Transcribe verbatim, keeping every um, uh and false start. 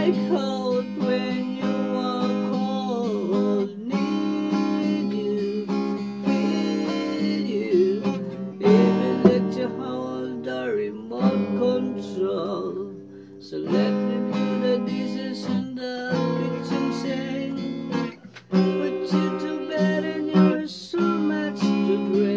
stay cold when you are cold. Need you, need you. Even let you hold the remote control. So let me do the dishes in the kitchen sink. Put you to bed and you're so much to drink.